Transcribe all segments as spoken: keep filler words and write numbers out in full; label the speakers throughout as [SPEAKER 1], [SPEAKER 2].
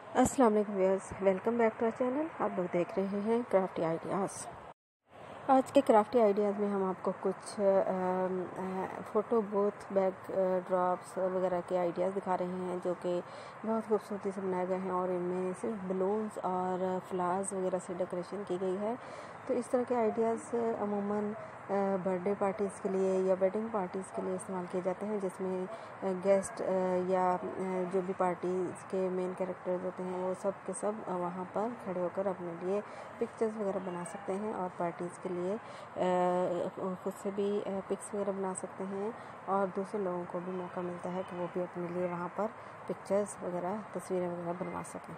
[SPEAKER 1] अस्सलाम वालेकुम viewers, welcome back to our channel. आप लोग देख रहे हैं क्राफ्टी आइडियाज़। आज के क्राफ्टी आइडियाज़ में हम आपको कुछ फ़ोटो बूथ बैक ड्रॉप्स वगैरह के आइडियाज़ दिखा रहे हैं जो कि बहुत खूबसूरती से बनाए गए हैं और इनमें सिर्फ बलून्स और फ्लावर्स वगैरह से डेकोरेशन की गई है। तो इस तरह के आइडियाज़ अमूमन बर्थडे पार्टीज़ के लिए या वेडिंग पार्टीज़ के लिए इस्तेमाल किए जाते हैं, जिसमें गेस्ट या जो भी पार्टीज़ के मेन कैरेक्टर्स होते हैं वो सब के सब वहाँ पर खड़े होकर अपने लिए पिक्चर्स वगैरह बना सकते हैं और पार्टीज़ के लिए खुद से भी पिक्स वगैरह बना सकते हैं और दूसरे लोगों को भी मौका मिलता है कि वो भी अपने लिए वहाँ पर पिक्चर्स वगैरह तस्वीरें वगैरह बनवा सकें।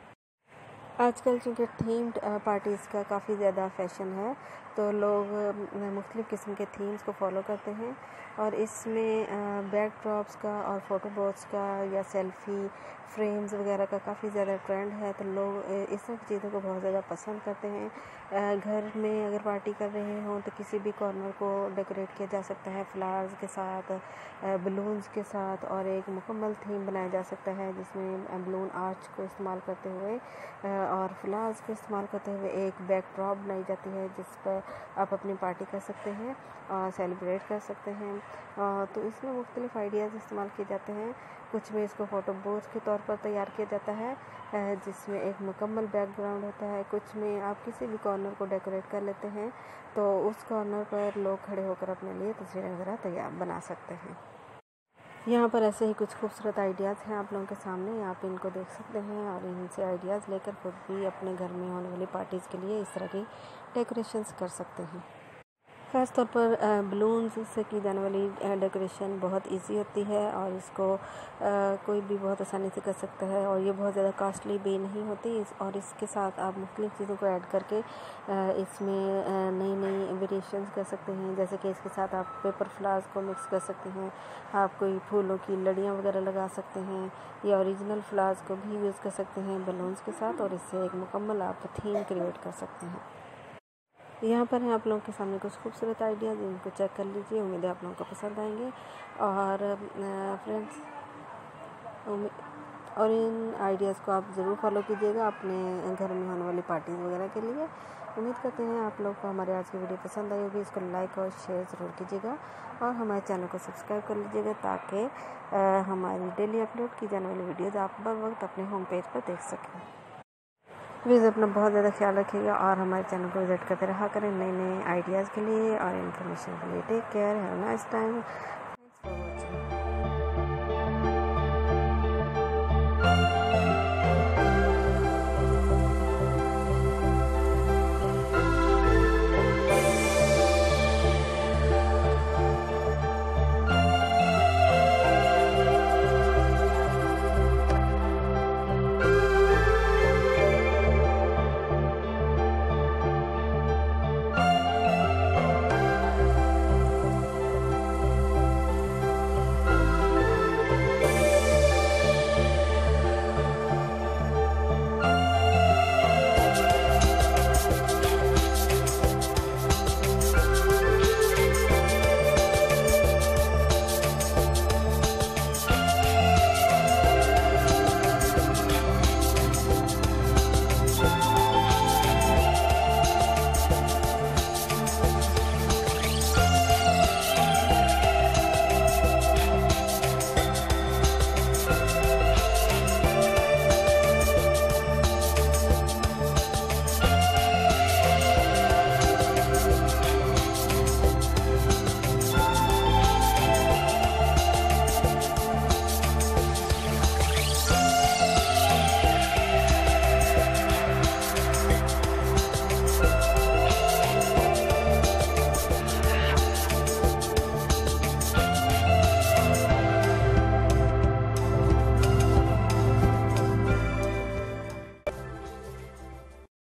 [SPEAKER 1] आजकल चूँकि थीम्ड पार्टीज़ का काफ़ी ज़्यादा फैशन है तो लोग मुख्तलिफ़ किस्म के थीम्स को फॉलो करते हैं और इसमें बैकड्रॉप्स का और फ़ोटो बूथ्स का या सेल्फ़ी फ्रेम्स वगैरह का काफ़ी ज़्यादा ट्रेंड है। तो लोग इस तरह की चीज़ों को बहुत ज़्यादा पसंद करते हैं। घर में अगर पार्टी कर रहे हों तो किसी भी कॉर्नर को डेकोरेट किया जा सकता है फ्लावर्स के साथ, बलून्स के साथ, और एक मुकम्मल थीम बनाया जा सकता है जिसमें बलून आर्च को इस्तेमाल करते हुए और फ्लावर्स को इस्तेमाल करते हुए एक बैकड्रॉप बनाई जाती है जिस पर आप अपनी पार्टी कर सकते हैं और सेलिब्रेट कर सकते हैं। तो इसमें मुख्तलिफ आइडियाज़ इस्तेमाल किए जाते हैं। कुछ में इसको फ़ोटो बूथ के तौर पर तैयार किया जाता है जिसमें एक मुकम्मल बैकग्राउंड होता है। कुछ में आप किसी भी कॉर्नर को डेकोरेट कर लेते हैं तो उस कॉर्नर पर लोग खड़े होकर अपने लिए तस्वीरें वगैरह तैयार बना सकते हैं। यहाँ पर ऐसे ही कुछ खूबसूरत आइडियाज़ हैं आप लोगों के सामने, आप इनको देख सकते हैं और इनसे आइडियाज़ लेकर खुद भी अपने घर में होने वाली पार्टीज़ के लिए इस तरह की डेकोरेशंस कर सकते हैं। ख़ास तौर पर बलून्स से की जाने वाली डेकोरेशन बहुत इजी होती है और इसको कोई भी बहुत आसानी से कर सकता है और ये बहुत ज़्यादा कॉस्टली भी नहीं होती इस और इसके साथ आप मुख्तलिफ़ चीज़ों को ऐड करके इसमें नई नई वेरिएशंस कर सकते हैं। जैसे कि इसके साथ आप पेपर फ्लावर्स को मिक्स कर सकते हैं, आप कोई फूलों की लड़ियाँ वगैरह लगा सकते हैं या ओरिजिनल फ्लावर्स को भी यूज़ कर सकते हैं बलून्स के साथ और इससे एक मुकम्मल आप थीम क्रिएट कर सकते हैं। यहाँ पर है आप लोगों के सामने कुछ खूबसूरत आइडियाज़, इनको चेक कर लीजिए, उम्मीद है आप लोगों को पसंद आएंगे। और फ्रेंड्स और इन आइडियाज़ को आप ज़रूर फॉलो कीजिएगा अपने घर में होने वाली पार्टीज़ वगैरह के लिए। उम्मीद करते हैं आप लोग को हमारे आज की वीडियो पसंद आई होगी। इसको लाइक और शेयर ज़रूर कीजिएगा और हमारे चैनल को सब्सक्राइब कर लीजिएगा ताकि हमारी डेली अपलोड की जाने वाली वीडियोज़ आप बर वक्त अपने होम पेज पर देख सकें। प्लीज़ अपना बहुत ज़्यादा ख्याल रखिएगा और हमारे चैनल को विज़िट करते रहा करें नए नए आइडियाज़ के लिए और इन्फॉर्मेशन के लिए। Take care, have a nice time.